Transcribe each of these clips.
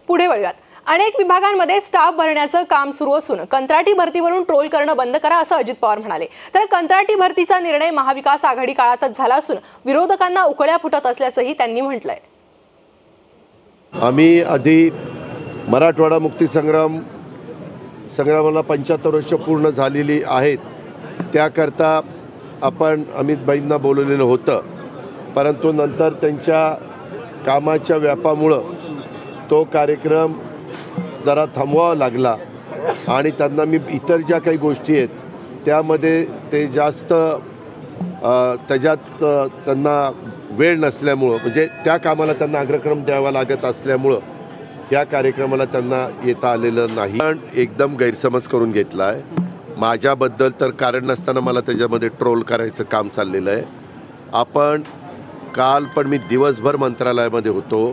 पुढे वळूयात। अनेक विभागांमध्ये स्टाफ भरण्याचं काम सुरू असून कंत्राटी भरतीवरून ट्रोल करणं बंद करा असं अजित पवार म्हणाले। तर कंत्राटी भरतीचा निर्णय महाविकास आघाडी काळातच झाला असून विरोधकांना उकळ्या फुटत असल्याचंही त्यांनी म्हटलंय। आम्ही आधी मराठवाडा मुक्ती संग्रामाला 75 वर्ष पूर्ण झालेली आहेत, त्याकरता आपण अमितभाईंना बोलवलेलं होतं, परंतु नंतर त्यांच्या कामाच्या व्यापामुळं तो कार्यक्रम जरा थांबवावा लागला आणि त्यांना मी इतर ज्या काही गोष्टी आहेत त्यामध्ये ते जास्त त्याच्यात त्यांना वेळ नसल्यामुळं, म्हणजे त्या कामाला त्यांना अग्रक्रम द्यावा लागत असल्यामुळं या कार्यक्रमाला त्यांना येता आलेलं नाही। पण एकदम गैरसमज करून घेतला आहे माझ्याबद्दल, तर कारण नसताना मला त्याच्यामध्ये ट्रोल करायचं काम चाललेलं आहे। आपण काल पण मी दिवसभर मंत्रालयामध्ये होतो,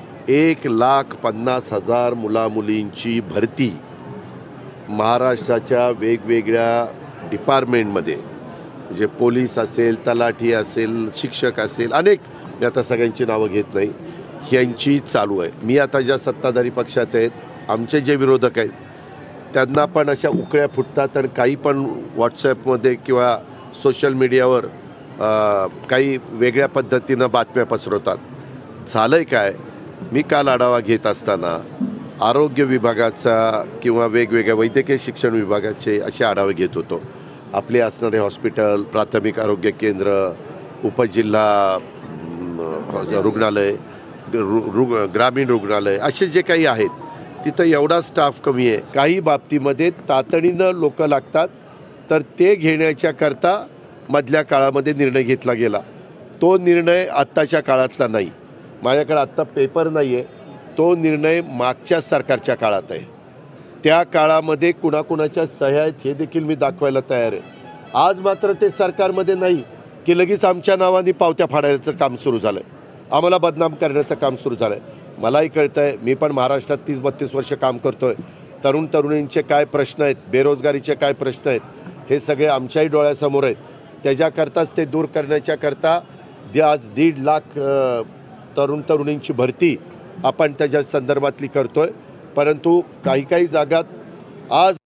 1,50,000 मुलामुलींची भरती महाराष्ट्राच्या वेगवेगळ्या डिपार्टमेंटमध्ये, म्हणजे पोलीस असेल, तलाठी असेल, शिक्षक असेल, अनेक, मी आता सगळ्यांची नावं घेत नाही, यांची चालू आहे। मी आता ज्या सत्ताधारी पक्षात आहेत, आमचे जे विरोधक आहेत त्यांना पण अशा उकळ्या फुटतात आणि काही पण व्हॉट्सॲपमध्ये किंवा सोशल मीडियावर काही वेगळ्या पद्धतीनं बातम्या पसरवतात। झालं आहे काय, मी काल आढावा घेत असताना आरोग्य विभागाचा किंवा वेगवेगळ्या वैद्यकीय शिक्षण विभागाचे असे आढावे घेत होतो। आपले असणारे हॉस्पिटल, प्राथमिक आरोग्य केंद्र, उपजिल्हा रुग्णालय, ग्रामीण रुग्णालय असे जे काही आहेत तिथं एवढा स्टाफ कमी आहे। काही बाबतीमध्ये तातडीनं लोक लागतात, तर ते घेण्याच्या करता मधल्या काळामध्ये निर्णय घेतला गेला। तो निर्णय आत्ताच्या काळातला नाही, माझ्याकडे आत्ता पेपर नाही आहे, तो निर्णय मागच्या सरकारच्या काळात आहे। त्या काळामध्ये कुणाकुणाच्या सह्या आहेत हे देखील मी दाखवायला तयार आहे। आज मात्र ते सरकारमध्ये नाही की लगेच आमच्या नावाने पावत्या फाडायचं काम सुरू झालं आहे, आम्हाला बदनाम करण्याचं काम सुरू झालं आहे। मलाही कळतं आहे, मी पण महाराष्ट्रात 30-32 वर्ष काम करतो आहे, तरुण तरुणींचे काय प्रश्न आहेत, बेरोजगारीचे काय प्रश्न आहेत, हे सगळे आमच्याही डोळ्यासमोर आहेत। त्याच्याकरताच ते दूर करण्याच्या करता आज 1.5 लाख तरुण तरुणींची भरती आपण त्याच्या संदर्भातली करतो आहे। परंतु काही जागात आज